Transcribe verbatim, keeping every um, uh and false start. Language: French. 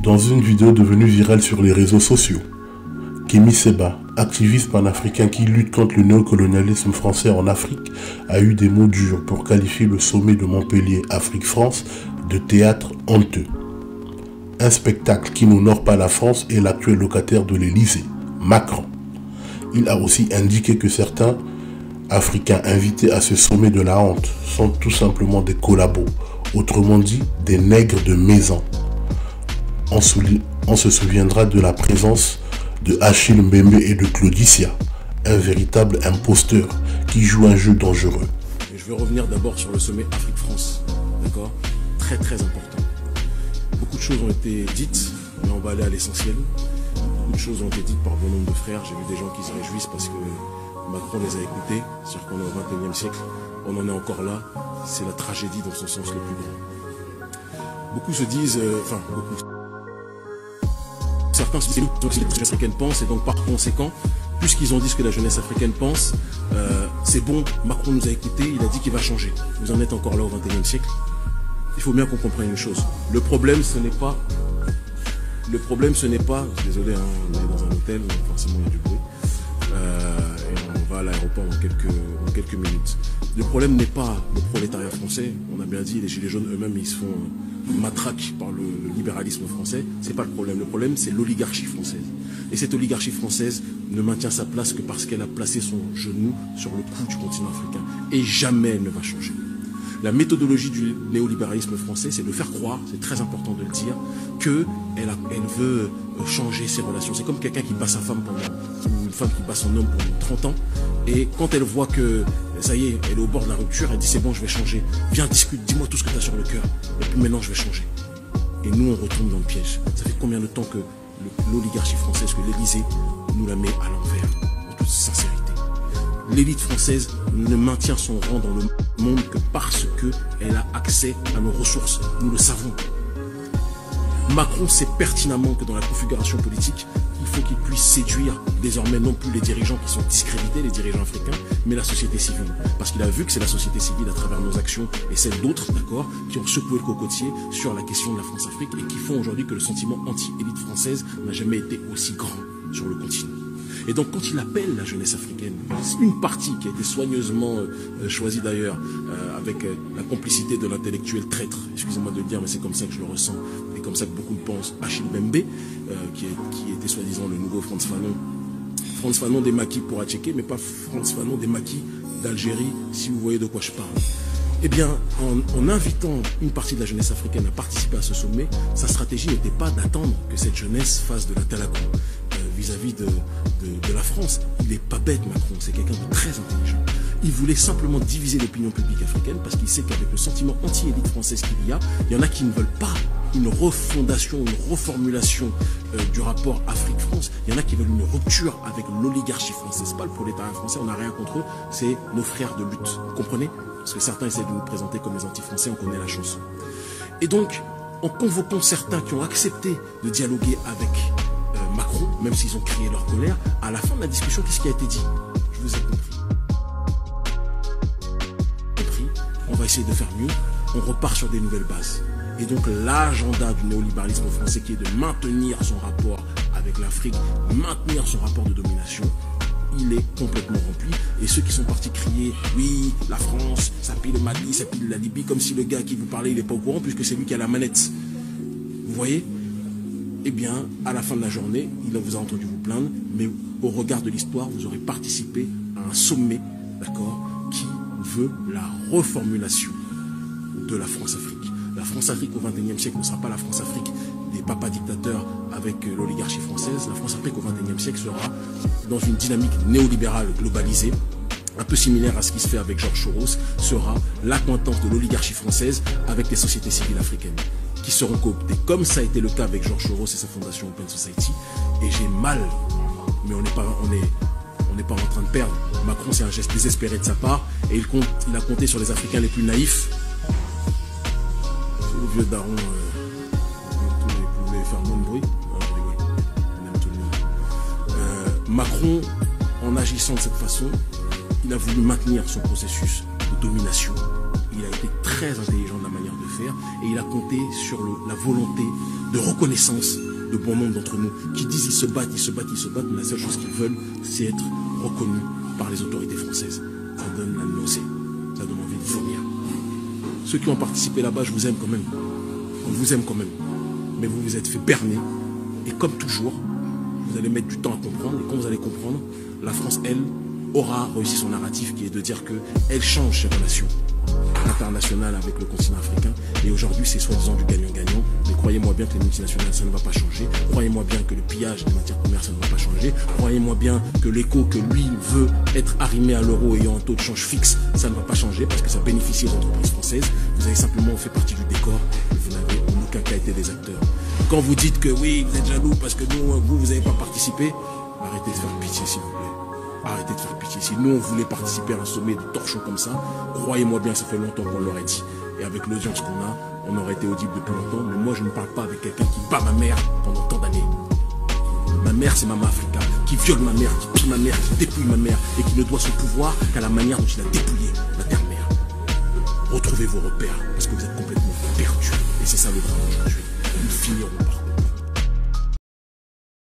Dans une vidéo devenue virale sur les réseaux sociaux, Kémy Séba, activiste panafricain qui lutte contre le néocolonialisme français en Afrique, a eu des mots durs pour qualifier le sommet de Montpellier Afrique-France de théâtre honteux. Un spectacle qui n'honore pas la France et l'actuel locataire de l'Élysée, Macron. Il a aussi indiqué que certains Africains invités à ce sommet de la honte sont tout simplement des collabos, autrement dit des nègres de maison. On, on se souviendra de la présence de Achille Mbembe et de Claudicia, un véritable imposteur qui joue un jeu dangereux. Je vais revenir d'abord sur le sommet Afrique-France, d'accord? Très très important. Beaucoup de choses ont été dites, mais on va aller à l'essentiel. Beaucoup de choses ont été dites par bon nombre de frères. J'ai vu des gens qui se réjouissent parce que Macron les a écoutés. C'est-à-dire qu'on est au vingt et unième siècle, on en est encore là. C'est la tragédie dans son sens le plus grand. Beaucoup se disent, euh, enfin beaucoup. Certains se disent que la jeunesse africaine pense, et donc par conséquent, puisqu'ils ont dit ce que la jeunesse africaine pense, euh, c'est bon, Macron nous a écoutés, il a dit qu'il va changer. Vous en êtes encore là au vingt et unième siècle. Il faut bien qu'on comprenne une chose. Le problème, ce n'est pas... Le problème, ce n'est pas... Désolé, hein, on est dans un hôtel, forcément il y a du bruit. Euh, et on va à l'aéroport dans quelques, dans quelques minutes. Le problème n'est pas le prolétariat français. On a bien dit, les gilets jaunes eux-mêmes, ils se font matraque par le, le libéralisme français. C'est pas le problème. Le problème, c'est l'oligarchie française. Et cette oligarchie française ne maintient sa place que parce qu'elle a placé son genou sur le cou du continent africain. Et jamais elle ne va changer. La méthodologie du néolibéralisme français, c'est de faire croire, c'est très important de le dire, qu'elle elle veut changer ses relations. C'est comme quelqu'un qui bat sa femme pendant, ou une femme qui bat son homme pendant trente ans, et quand elle voit que, ça y est, elle est au bord de la rupture, elle dit c'est bon, je vais changer. Viens, discute, dis-moi tout ce que tu as sur le cœur, et puis maintenant je vais changer. Et nous, on retombe dans le piège. Ça fait combien de temps que l'oligarchie française, que l'Élysée nous la met à l'envers, en toute sincérité. L'élite française ne maintient son rang dans le monde que parce qu'elle a accès à nos ressources. Nous le savons. Macron sait pertinemment que dans la configuration politique, il faut qu'il puisse séduire désormais non plus les dirigeants qui sont discrédités, les dirigeants africains, mais la société civile. Parce qu'il a vu que c'est la société civile à travers nos actions et celles d'autres, d'accord, qui ont secoué le cocotier sur la question de la France-Afrique et qui font aujourd'hui que le sentiment anti-élite française n'a jamais été aussi grand sur le continent. Et donc quand il appelle la jeunesse africaine, une partie qui a été soigneusement euh, choisie d'ailleurs, euh, avec euh, la complicité de l'intellectuel traître, excusez-moi de le dire, mais c'est comme ça que je le ressens, et comme ça que beaucoup le pensent, Achille Mbembe, euh, qui, est, qui était soi-disant le nouveau Frantz Fanon, Frantz Fanon des maquis pour Atchéké, mais pas Frantz Fanon des maquis d'Algérie, si vous voyez de quoi je parle. Eh bien, en, en invitant une partie de la jeunesse africaine à participer à ce sommet, sa stratégie n'était pas d'attendre que cette jeunesse fasse de la talacon vis-à-vis de, de, de la France. Il n'est pas bête, Macron, c'est quelqu'un de très intelligent. Il voulait simplement diviser l'opinion publique africaine parce qu'il sait qu'avec le sentiment anti-élite française qu'il y a, il y en a qui ne veulent pas une refondation, une reformulation euh, du rapport Afrique-France. Il y en a qui veulent une rupture avec l'oligarchie française. C'est pas le prolétariat français, on n'a rien contre eux, c'est nos frères de lutte. Vous comprenez? Parce que certains essaient de nous présenter comme les anti-français, on connaît la chanson. Et donc, en convoquant certains qui ont accepté de dialoguer avec euh, Macron, même s'ils ont crié leur colère, à la fin de la discussion, qu'est-ce qui a été dit? Je vous ai compris. compris. On va essayer de faire mieux, on repart sur des nouvelles bases. Et donc l'agenda du néolibéralisme français qui est de maintenir son rapport avec l'Afrique, maintenir son rapport de domination, il est complètement rempli. Et ceux qui sont partis crier, oui, la France, ça pille le Mali, ça pille la Libye, comme si le gars qui vous parlait, il n'est pas au courant, puisque c'est lui qui a la manette. Vous voyez? Eh bien, à la fin de la journée, il vous a entendu vous plaindre, mais au regard de l'histoire, vous aurez participé à un sommet, d'accord, qui veut la reformulation de la France-Afrique. La France-Afrique au vingt et unième siècle ne sera pas la France-Afrique des papas dictateurs avec l'oligarchie française. La France-Afrique au vingt et unième siècle sera dans une dynamique néolibérale globalisée, un peu similaire à ce qui se fait avec Georges Soros, sera l'accointance de l'oligarchie française avec les sociétés civiles africaines qui seront cooptées, comme ça a été le cas avec Georges Soros et sa fondation Open Society. Et j'ai mal, mais on n'est pas, on est, on n'est pas en train de perdre. Macron, c'est un geste désespéré de sa part, et il, compte, il a compté sur les Africains les plus naïfs. Le vieux daron, euh, vous pouvez faire moins de bruit. Non, je rigole. On aime tout le monde. Euh, Macron, en agissant de cette façon, il a voulu maintenir son processus de domination. Il a été très intelligent de la manière de faire et il a compté sur le, la volonté de reconnaissance de bon nombre d'entre nous qui disent ils se battent, ils se battent, ils se battent, mais la seule chose qu'ils veulent, c'est être reconnus par les autorités françaises. Ça donne la nausée, ça donne envie de vomir. Ceux qui ont participé là-bas, je vous aime quand même. On vous aime quand même. Mais vous vous êtes fait berner. Et comme toujours, vous allez mettre du temps à comprendre. Et quand vous allez comprendre, la France, elle, aura réussi son narratif qui est de dire qu'elle change ses relations internationales avec le continent africain. Et aujourd'hui, c'est soi-disant du gagnant-gagnant. Mais croyez-moi bien que les multinationales, ça ne va pas changer. Croyez-moi bien que le pillage des matières premières, ça ne va pas changer. Croyez-moi bien que l'écho que lui veut être arrimé à l'euro ayant un taux de change fixe, ça ne va pas changer parce que ça bénéficie aux entreprises françaises. Vous avez simplement fait partie du décor et vous n'avez en aucun cas été des acteurs. Quand vous dites que oui, vous êtes jaloux parce que nous, vous, vous n'avez pas participé, arrêtez de faire pitié s'il vous plaît. Arrêtez de faire pitié. Si nous, on voulait participer à un sommet de torchons comme ça, croyez-moi bien, ça fait longtemps qu'on l'aurait dit. Et avec l'audience qu'on a, on aurait été audible depuis longtemps. Mais moi, je ne parle pas avec quelqu'un qui bat ma mère pendant tant d'années. Ma mère, c'est Mama Africa, qui viole ma mère, qui pille ma mère, qui dépouille ma mère, et qui ne doit son pouvoir qu'à la manière dont il a dépouillé ma terre-mère. Retrouvez vos repères, parce que vous êtes complètement perdus. Et c'est ça le drame.